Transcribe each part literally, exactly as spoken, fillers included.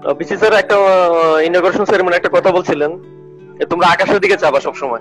BC sir একটা ইনগ্রেশন ceremony একটা কথা বলছিলেন যে তোমরা আকাশের দিকে চাবা সব সময়।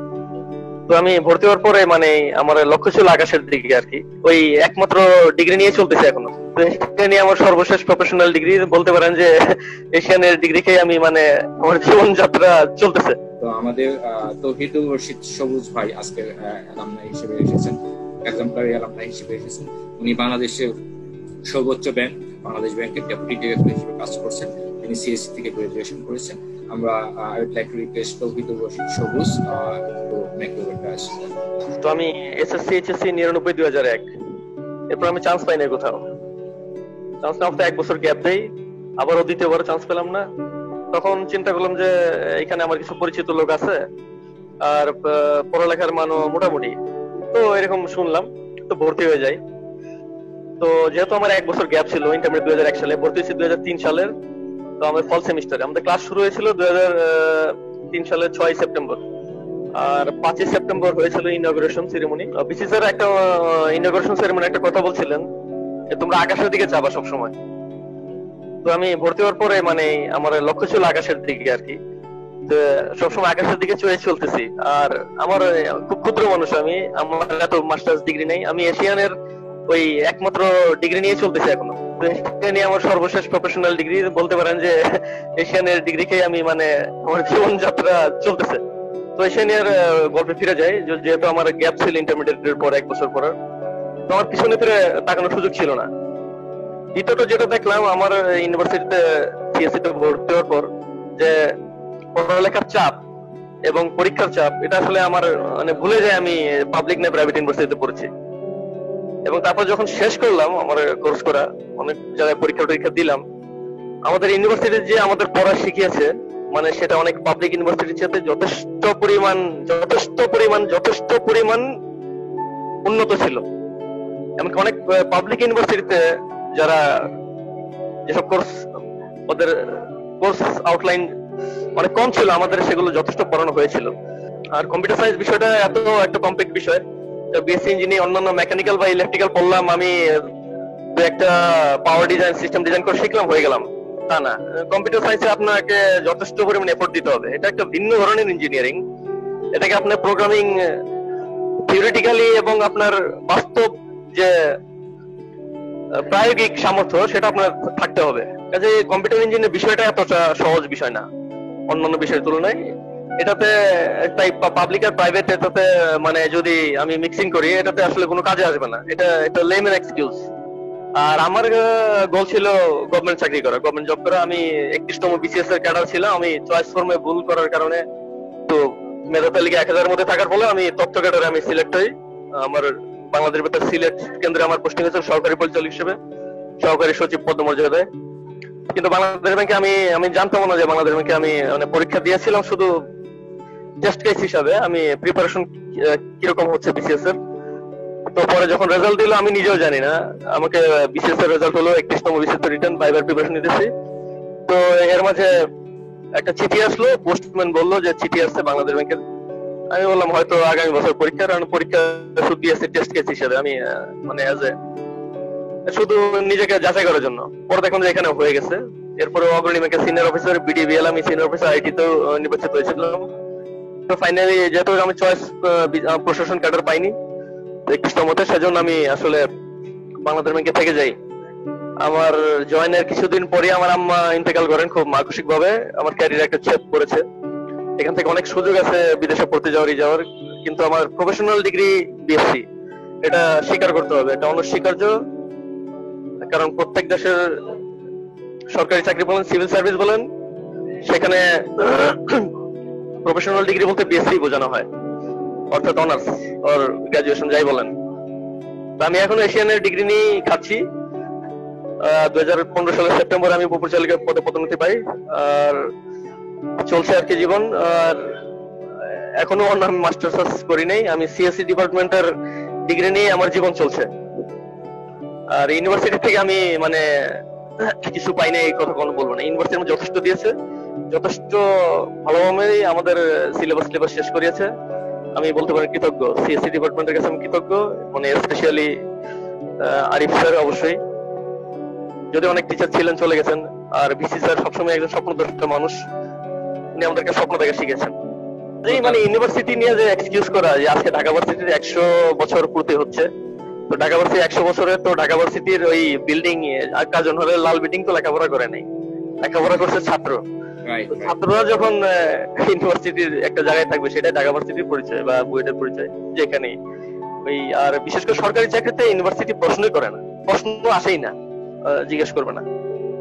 তো আমি ভর্তি হওয়ার পরে মানে আমার লক্ষ্য ছিল আকাশের দিকে আর কি, ওই একমাত্র ডিগ্রি নিয়ে চলতেছে এখনো। তো এটা নিয়ে আমার সর্বশেষ প্রফেশনাল ডিগ্রি বলতে পারেন যে এশিয়ানের ডিগ্রি খেয়ে আমি মানে আমার জীবনযাত্রা চলতেছে। তো আমাদের তৌহিদুর রশিদ সবুজ ভাই আজকে অ্যালামনাই হিসেবে এসেছেন, এক্সাম্পলারি অ্যালামনাই হিসেবে এসেছেন। উনি বাংলাদেশের সর্বোচ্চ ব্যাংক বাংলাদেশ ব্যাংকের ডেপুটি ডিরেক্টর হিসেবে কাজ করছেন। তিনি সিএসসি থেকে গ্রাজুয়েশন করেছেন। আমরা I would like to request Tauhidur Rashid Sabuj to make your class. তো আমি এসএসসি এইচএসসি নিরানব্বই দুই হাজার এক, এরপর আমি চান্স পাই না কোথাও। চান্স না হতে এক বছর গ্যাপ দেই, আবারও দ্বিতীয়বার চান্স পেলাম না। তখন চিন্তা করলাম যে এখানে আমার কিছু পরিচিত লোক আছে আর পড়ালেখার মানও মোটামুটি, তো এরকম শুনলাম, তো ভর্তি হয়ে যাই। তো যেহেতু আমার এক বছর গ্যাপ ছিল, ইন্টারমিডিয়েট দুই হাজার এক সালে, ভর্তি হয়েছি দুই হাজার তিন সালের। তো আমার ফল সেমিস্টারে আমাদের ক্লাস শুরু হয়েছিল দুই হাজার তিন সালের ছয় সেপ্টেম্বর, আর পাঁচই সেপ্টেম্বর হয়েছিল ইনগ্রেশন সেরেমনি। বিসি স্যার একটা ইনগ্রেশন সেরেমনি একটা কথা বলছিলেন যে তোমরা আকাশের দিকে চাবা সবসময়। তো আমি ভর্তি হওয়ার পরে মানে আমার লক্ষ্য ছিল আকাশের দিকে আর কি, সবসময় আকাশের দিকে চলে চলতেছি। আর আমার খুব ক্ষুদ্র মানুষ আমি, আমার এত মাস্টার্স ডিগ্রি নেই, আমি এশিয়ানের ওই একমাত্র ডিগ্রি নিয়ে চলতেছি এখনো। এটা নিয়ে আমার সর্বশেষ প্রফেশনাল ডিগ্রি বলতে পারেন যে এশিয়ানের ডিগ্রি খেয়ে আমি মানে আমার জীবনযাত্রা চলতেছে। তো এশিয়ানের গল্পে ফিরে যাই, যেহেতু আমার গ্যাপ ছিল ইন্টারমিডিয়েটের পর এক বছর পর, তো আমার পিছনে ফিরে তাকানোর সুযোগ ছিল না। দ্বিতীয়ত যেটা দেখলাম আমার ইউনিভার্সিটিতে সিএসসি তে ভর্তি হওয়ার পর যে পড়ালেখার চাপ এবং পরীক্ষার চাপ, এটা আসলে আমার মানে ভুলে যায় আমি পাবলিক না প্রাইভেট ইউনিভার্সিটিতে পড়েছি। এবং তারপর যখন শেষ করলাম আমার কোর্স করা, অনেক জায়গায় পরীক্ষা টরীক্ষা দিলাম, আমাদের ইউনিভার্সিটি যে আমাদের পড়া শিখিয়েছে মানে সেটা অনেক পাবলিক ইউনিভার্সিটির সাথে যথেষ্ট পরিমাণ যথেষ্ট পরিমাণ যথেষ্ট পরিমাণ উন্নত ছিল। এমনকি অনেক পাবলিক ইউনিভার্সিটিতে যারা যেসব কোর্স ওদের কোর্স আউটলাইন অনেক কম ছিল, আমাদের সেগুলো যথেষ্ট পড়ানো হয়েছিল। আর কম্পিউটার সায়েন্স বিষয়টা এত একটা কমপ্লেক্স বিষয়, বিএসসি ইঞ্জিনিয়ারিং অন্যান্য মেকানিক্যাল বা ইলেকট্রিক্যাল পড়লাম, আমি একটা পাওয়ার ডিজাইন সিস্টেম ডিজাইন করে শিখলাম হয়ে গেলাম তা না। কম্পিউটার সায়েন্সে আপনাকে যথেষ্ট পরিমাণে এফোর্ট দিতে হবে। এটা একটা ভিন্ন ধরনের ইঞ্জিনিয়ারিং। এটাকে আপনার প্রোগ্রামিং থিওরিটিক্যালি এবং আপনার বাস্তব যে প্রায়োগিক সামর্থ্য সেটা আপনার থাকতে হবে। কাজে কম্পিউটার ইঞ্জিনিয়ারিং বিষয়টা এতটা সহজ বিষয় না অন্যান্য বিষয়ের তুলনায়। এটাতে পাবলিক আর প্রাইভেট এটাতে মানে যদি আমি মিক্সিং করি এটাতে আসলে কোনো কাজে আসবে না, এটা এটা লেমেন এক্সকিউজ। আর আমার গোল ছিল গভর্নমেন্ট চাকরি করা, গভর্নমেন্ট জব করা। আমি একত্রিশতম বিসিএস এর ক্যাডার ছিলাম। আমি চয়েস ফর্মে ভুল করার কারণে তো মেধা তালিকা এক হাজারের মধ্যে থাকার ফলে আমি তথ্য ক্যাডারে আমি সিলেক্ট হই। আমার বাংলাদেশ বেতার সিলেট কেন্দ্রে আমার পোস্টিং হয়েছে সহকারী পরিচালক হিসেবে, সহকারী সচিব পদমর্যাদায়। কিন্তু বাংলাদেশ ব্যাংকে আমি আমি জানতাম না যে বাংলাদেশ ব্যাংকে আমি মানে পরীক্ষা দিয়েছিলাম শুধু টেস্ট কেস হিসাবে, আমি প্রিপারেশন কিরকম হচ্ছে বিসিএস এর। তো পরে যখন রেজাল্ট দিল আমি নিজেও জানি না, আমাকে বিসিএস এর রেজাল্ট হলো একত্রিশতম বিসিএস এর রিটার্ন ভাইবার প্রিপারেশন নিতেছি। তো এর মাঝে একটা চিঠি আসলো, পোস্টম্যান বললো যে চিঠি আসছে বাংলাদেশ ব্যাংকের। আমি বললাম হয়তো আগামী বছর পরীক্ষা, কারণ পরীক্ষা শুধু দিয়েছে টেস্ট কেস হিসেবে, আমি মানে অ্যাজ এ শুধু নিজেকে যাচাই করার জন্য। পরে দেখুন যে এখানে হয়ে গেছে। এরপরে অগ্রণী ব্যাংকের সিনিয়র অফিসার বিডিবিএল আমি সিনিয়র অফিসার আইটি তেও নির্বাচিত হয়েছিলাম। তো ফাইনালি যেহেতু আমি চয়েস প্রশাসন ক্যাডার পাইনি একত্রিশতমতে, সেজন্য আমি আসলে বাংলাদেশ ব্যাংকে থেকে যাই। আমার জয়েনের কিছুদিন পরে আমার আম্মা ইন্তেকাল করেন খুব আকস্মিক ভাবে। আমার ক্যারিয়ার একটা ছেদ পড়েছে। এখান থেকে অনেক সুযোগ আছে বিদেশে পড়তে যাওয়ার যাওয়ার, কিন্তু আমার প্রফেশনাল ডিগ্রি বিএসসি, এটা স্বীকার করতে হবে, এটা অনস্বীকার্য। কারণ প্রত্যেক দেশের সরকারি চাকরি বলেন সিভিল সার্ভিস বলেন সেখানে প্রফেশনাল ডিগ্রি বলতে বিএসসি বোঝানো হয়, অর্থাৎ অনার্স অর গ্রাজুয়েশন যাই বলেন। তো আমি এখন এশিয়ানের ডিগ্রি নিয়ে খাচ্ছি। দুই হাজার পনেরো সালের সেপ্টেম্বর আমি উপপরিচালকের পদে পদোন্নতি পাই। আর চলছে আর কি জীবন। আর এখনো অন্য আমি মাস্টার্স করি নাই, আমি সিএসসি ডিপার্টমেন্টের ডিগ্রি নিয়ে আমার জীবন চলছে। আর ইউনিভার্সিটি থেকে আমি মানে কিছু পাই নাই এই কথা কোনো বলবো না। ইউনিভার্সিটি যথেষ্ট দিয়েছে, যথেষ্ট ভালোভাবে আমাদের সিলেবাস সিলেবাস শেষ করিয়েছে। আমি বলতে পারি কৃতজ্ঞ, সিএসসি ডিপার্টমেন্টের কাছে আমি কৃতজ্ঞ, মানে স্পেশালি আরিফ স্যার। অবশ্যই যদি অনেক টিচার ছিলেন চলে গেছেন, আর বিসি স্যার সবসময় একজন স্বপ্নদ্রষ্টা মানুষ, উনি আমাদেরকে স্বপ্ন দেখা শিখেছেন। এই মানে ইউনিভার্সিটি নিয়ে যে এক্সকিউজ করা যে আজকে ঢাকা ভার্সিটির একশো বছর পূর্তি হচ্ছে, তো ঢাকা ভার্সিটি একশো বছরে তো ঢাকা ভার্সিটির ওই বিল্ডিং কার্জন হলে লাল বিল্ডিং তো লেখাপড়া করে নাই, লেখাপড়া করছে ছাত্র। ছাত্ররা যখন ইউনিভার্সিটির একটা জায়গায় থাকবে সেটাই ঢাকা ভার্সিটির পরিচয় বা বুয়েটের পরিচয়, যেখানে ওই আর বিশেষ করে সরকারি চাকরিতে ইউনিভার্সিটি প্রশ্নই করে না, প্রশ্ন আসেই না, জিজ্ঞেস করবে না।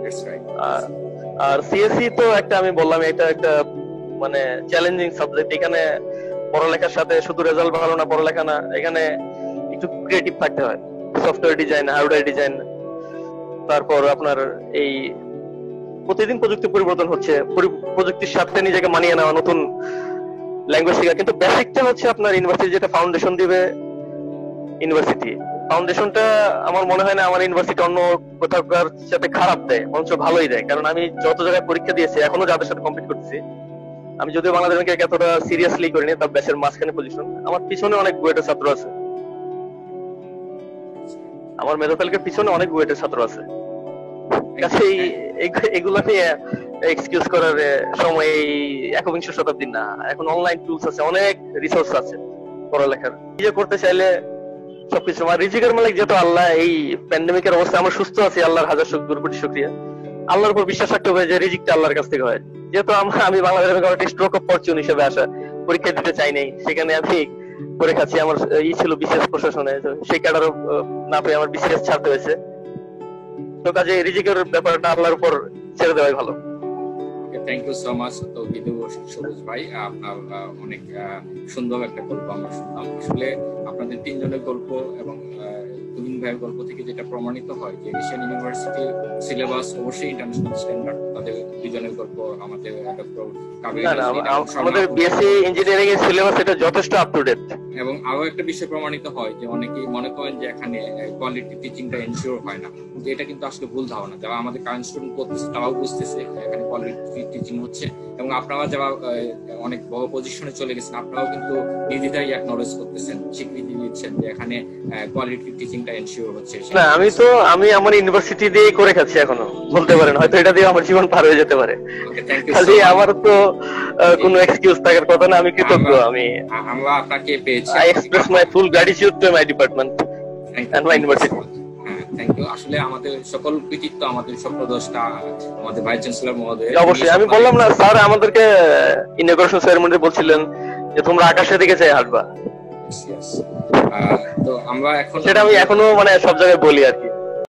আর সিএসই তো একটা আমি বললাম এটা একটা মানে চ্যালেঞ্জিং সাবজেক্ট, এখানে পড়ালেখার সাথে শুধু রেজাল্ট ভালো না, পড়ালেখা না, এখানে একটু ক্রিয়েটিভ থাকতে হয়, সফটওয়্যার ডিজাইন, হার্ডওয়্যার ডিজাইন, তারপর আপনার এই প্রতিদিন প্রযুক্তি পরিবর্তন হচ্ছে, প্রযুক্তির সাথে নিজেকে মানিয়ে নেওয়া, নতুন ল্যাঙ্গুয়েজ শেখা। কিন্তু বেসিকটা হচ্ছে আপনার ইউনিভার্সিটি যেটা ফাউন্ডেশন দিবে, ইউনিভার্সিটি ফাউন্ডেশনটা আমার মনে হয় না আমার ইউনিভার্সিটি অন্য কোথাও সাথে খারাপ দেয়, বরঞ্চ ভালোই দেয়। কারণ আমি যত জায়গায় পরীক্ষা দিয়েছি, এখনো যাদের সাথে কমপ্লিট করতেছি, আমি যদিও বাংলাদেশ ব্যাংকে এতটা সিরিয়াসলি করিনি, তার ব্যাচের মাঝখানে পজিশন, আমার পিছনে অনেক বুয়েটের ছাত্র আছে, আমার মেধাতালিকার পিছনে অনেক বুয়েটের ছাত্র আছে। কাছে এগুলা নিয়ে এক্সকিউজ করার সময় এই একবিংশ শতাব্দীর না, এখন অনলাইন টুলস আছে, অনেক রিসোর্স আছে পড়ালেখার, নিজে করতে চাইলে সবকিছু। আমার রিজিকের মালিক যেহেতু আল্লাহ, এই প্যান্ডেমিকের অবস্থা আমরা সুস্থ আছি, আল্লাহর হাজার কোটি শুকরিয়া। আল্লাহর উপর বিশ্বাস রাখতে হবে যে রিজিকটা আল্লাহর কাছ থেকে হয়। যেহেতু আমি বাংলাদেশের স্ট্রোক অফ ফরচুন হিসেবে আসা, পরীক্ষা দিতে চাই নাই, সেখানে আমি করে খাচ্ছি। আমার ই ছিল বিসিএস প্রশাসনে, সেই ক্যাডার না পেয়ে আমার বিসিএস ছাড়তে হয়েছে। তো কাজে রিজিকের ব্যাপারটা আল্লাহর উপর ছেড়ে দেওয়াই ভালো। Thank you so much Tauhidur Rashid Sabuj ভাই, আপনার অনেক সুন্দর একটা গল্প আমরা শুনলাম। আসলে আপনাদের তিনজনের গল্প এবং তুহিন ভাইয়ের গল্প থেকে যেটা প্রমাণিত হয় যে এশিয়ান ইউনিভার্সিটির সিলেবাস অবশ্যই ইন্টারন্যাশনাল স্ট্যান্ডার্ড। তাদের দুজনের গল্প আমাদের আমাদের বিএসসি ইঞ্জিনিয়ারিং এর সিলেবাস এটা যথেষ্ট আপ টু ডেট। এবং আরো একটা বিষয় প্রমাণিত হয় যে অনেকেই মনে করেন যে এখানে কোয়ালিটি টিচিংটা এনশিওর হয় না, কিন্তু এটা কিন্তু আসলে ভুল ধারণা। যারা আমাদের কারেন্ট স্টুডেন্ট করতেছে তারাও বুঝতেছে এখানে কোয়ালিটি টিচিং হচ্ছে, এবং আপনারা যারা অনেক বড় পজিশনে চলে গেছেন আপনারাও কিন্তু নির্দ্বিধায় অ্যাকনলেজ করতেছেন, স্বীকৃতি দিচ্ছেন যে এখানে কোয়ালিটি টিচিংটা এনশিওর হচ্ছে। না আমি তো আমি আমার ইউনিভার্সিটি দিয়ে করে খাচ্ছি এখনো, বলতে পারেন হয়তো এটা দিয়ে আমার জীবন পার হয়ে যেতে পারে। খালি আমার তো কোনো এক্সকিউজ থাকার কথা না, আমি কৃতজ্ঞ। আমি আমরা আপনাকে পেয়েছি। I express my full gratitude to my department and my university. Thank you. আসলে আমাদের সকল কৃতিত্ব আমাদের স্বপ্নদ্রষ্টা আমাদের ভাইস চ্যান্সেলর মহোদয়। অবশ্যই আমি বললাম না স্যার আমাদেরকে ইনঅগ্রেশন সেরেমনিতে বলছিলেন যে তোমরা আকাশের দিকে চেয়ে হাঁটবা। তো আমরা এখন সেটা আমি এখনো মানে সব জায়গায় বলি আর কি।